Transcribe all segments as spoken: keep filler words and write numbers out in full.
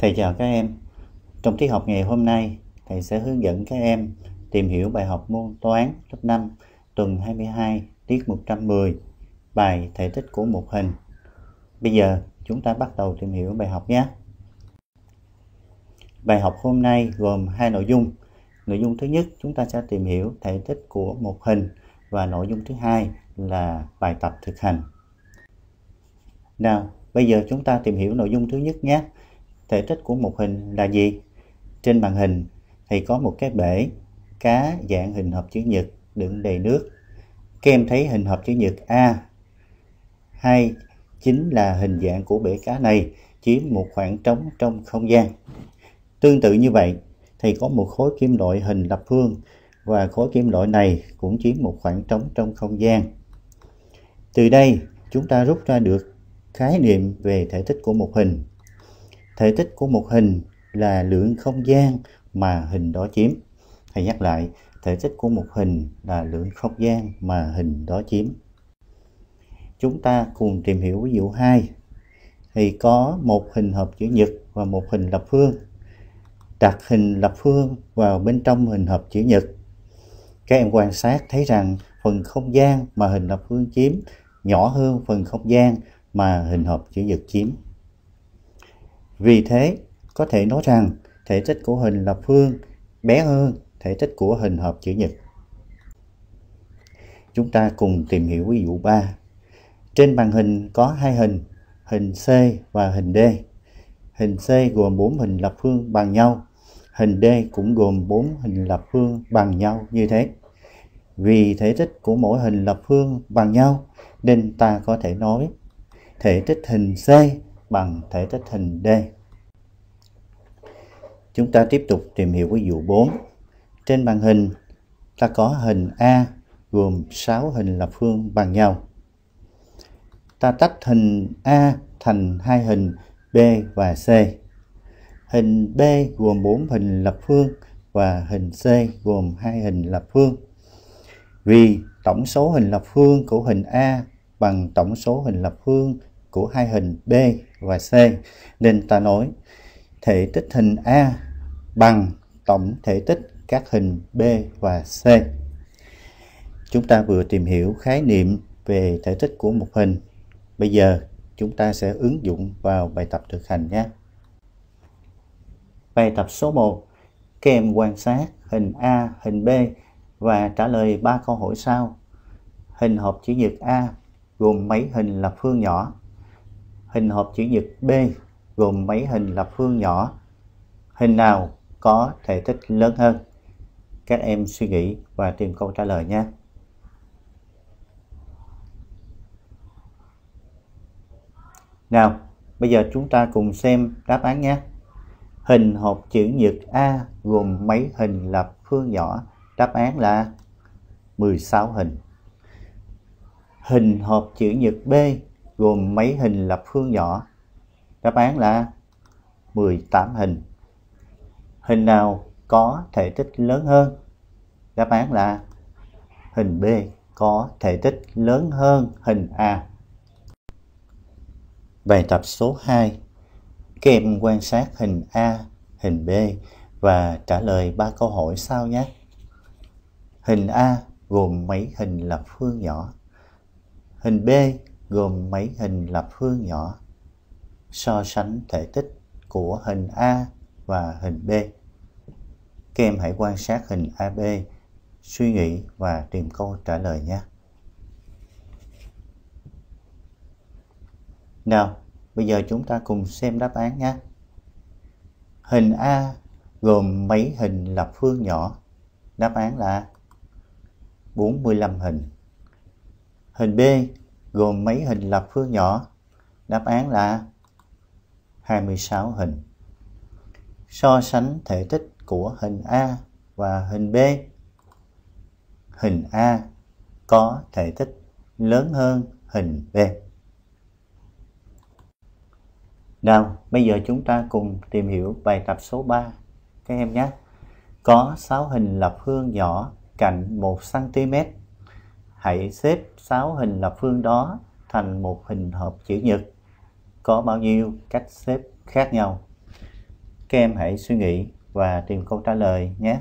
Thầy chào các em. Trong tiết học ngày hôm nay, thầy sẽ hướng dẫn các em tìm hiểu bài học môn toán lớp năm tuần hai mươi hai, tiết một trăm mười, bài thể tích của một hình. Bây giờ chúng ta bắt đầu tìm hiểu bài học nhé. Bài học hôm nay gồm hai nội dung. Nội dung thứ nhất chúng ta sẽ tìm hiểu thể tích của một hình và nội dung thứ hai là bài tập thực hành. Nào, bây giờ chúng ta tìm hiểu nội dung thứ nhất nhé. Thể tích của một hình là gì? Trên màn hình thì có một cái bể cá dạng hình hộp chữ nhật đựng đầy nước. Các em thấy hình hộp chữ nhật A hay chính là hình dạng của bể cá này chiếm một khoảng trống trong không gian. Tương tự như vậy thì có một khối kim loại hình lập phương và khối kim loại này cũng chiếm một khoảng trống trong không gian. Từ đây chúng ta rút ra được khái niệm về thể tích của một hình. Thể tích của một hình là lượng không gian mà hình đó chiếm. Thầy nhắc lại, thể tích của một hình là lượng không gian mà hình đó chiếm. Chúng ta cùng tìm hiểu ví dụ hai. Thì có một hình hộp chữ nhật và một hình lập phương. Đặt hình lập phương vào bên trong hình hộp chữ nhật. Các em quan sát thấy rằng phần không gian mà hình lập phương chiếm nhỏ hơn phần không gian mà hình hộp chữ nhật chiếm. Vì thế, có thể nói rằng thể tích của hình lập phương bé hơn thể tích của hình hộp chữ nhật. Chúng ta cùng tìm hiểu ví dụ ba. Trên màn hình có hai hình, hình C và hình D. Hình C gồm bốn hình lập phương bằng nhau. Hình D cũng gồm bốn hình lập phương bằng nhau như thế. Vì thể tích của mỗi hình lập phương bằng nhau nên ta có thể nói thể tích hình C bằng thể tích hình D. Chúng ta tiếp tục tìm hiểu ví dụ bốn. Trên màn hình ta có hình A gồm sáu hình lập phương bằng nhau. Ta tách hình A thành hai hình B và C. Hình B gồm bốn hình lập phương và hình C gồm hai hình lập phương. Vì tổng số hình lập phương của hình A bằng tổng số hình lập phương của hai hình B và C nên ta nói thể tích hình A bằng tổng thể tích các hình B và C. Chúng ta vừa tìm hiểu khái niệm về thể tích của một hình. Bây giờ chúng ta sẽ ứng dụng vào bài tập thực hành nhé. Bài tập số một. Các em quan sát hình A, hình B và trả lời ba câu hỏi sau. Hình hộp chữ nhật A gồm mấy hình lập phương nhỏ? Hình hộp chữ nhật B gồm mấy hình lập phương nhỏ? Hình nào có thể tích lớn hơn? Các em suy nghĩ và tìm câu trả lời nhé. Nào, bây giờ chúng ta cùng xem đáp án nhé. Hình hộp chữ nhật A gồm mấy hình lập phương nhỏ? Đáp án là mười sáu hình. Hình hộp chữ nhật B gồm mấy hình lập phương nhỏ? Đáp án là mười tám hình. Hình nào có thể tích lớn hơn? Đáp án là hình B có thể tích lớn hơn hình A. Bài tập số hai. Các em quan sát hình A, hình B và trả lời ba câu hỏi sau nhé. Hình A gồm mấy hình lập phương nhỏ? Hình B gồm mấy hình lập phương nhỏ? So sánh thể tích của hình A và hình B. Các em hãy quan sát hình a bê, suy nghĩ và tìm câu trả lời nhé. Nào, bây giờ chúng ta cùng xem đáp án nhé. Hình A gồm mấy hình lập phương nhỏ? Đáp án là bốn mươi lăm hình. Hình B gồm mấy hình lập phương nhỏ? Đáp án là hai mươi sáu hình. So sánh thể tích của hình A và hình B. Hình A có thể tích lớn hơn hình B. Nào, bây giờ chúng ta cùng tìm hiểu bài tập số ba. Các em nhé. Có sáu hình lập phương nhỏ cạnh một xăng ti mét. Hãy xếp sáu hình lập phương đó thành một hình hộp chữ nhật. Có bao nhiêu cách xếp khác nhau? Các em hãy suy nghĩ và tìm câu trả lời nhé.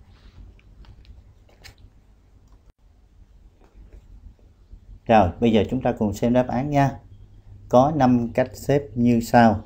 Rồi, bây giờ chúng ta cùng xem đáp án nha. Có năm cách xếp như sau.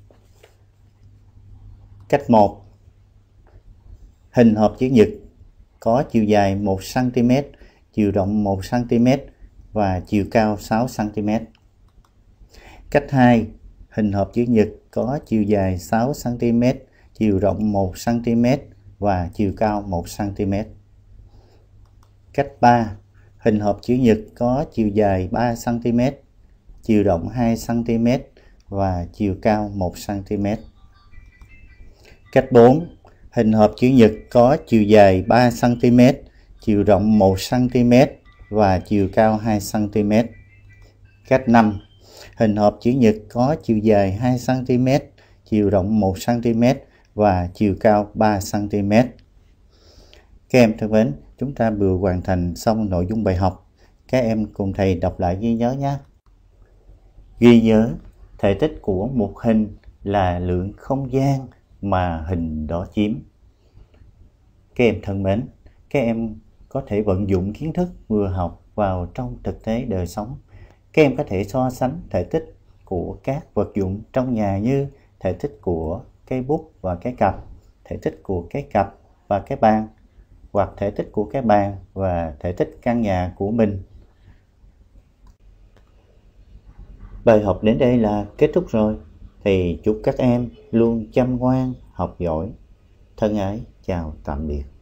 Cách một. Hình hộp chữ nhật có chiều dài một xăng ti mét, chiều rộng một xăng ti mét và chiều cao sáu xăng ti mét. Cách hai. Hình hộp chữ nhật có chiều dài sáu xăng ti mét, chiều rộng một xăng ti mét và chiều cao một xăng ti mét. Cách ba. Hình hộp chữ nhật có chiều dài ba xăng ti mét, chiều rộng hai xăng ti mét và chiều cao một xăng ti mét. Cách bốn. Hình hộp chữ nhật có chiều dài ba xăng ti mét, chiều rộng một xăng ti mét và chiều cao hai xăng ti mét. Cách năm. Hình hộp chữ nhật có chiều dài hai xăng ti mét, chiều rộng một xăng ti mét và chiều cao ba xăng ti mét. Các em thân mến, chúng ta vừa hoàn thành xong nội dung bài học. Các em cùng thầy đọc lại ghi nhớ nhé. Ghi nhớ, thể tích của một hình là lượng không gian mà hình đó chiếm. Các em thân mến, các em có thể vận dụng kiến thức vừa học vào trong thực tế đời sống. Các em có thể so sánh thể tích của các vật dụng trong nhà như thể tích của cây bút và cái cặp, thể tích của cái cặp và cái bàn, hoặc thể tích của cái bàn và thể tích căn nhà của mình. Bài học đến đây là kết thúc rồi. Thì chúc các em luôn chăm ngoan, học giỏi. Thân ái, chào tạm biệt.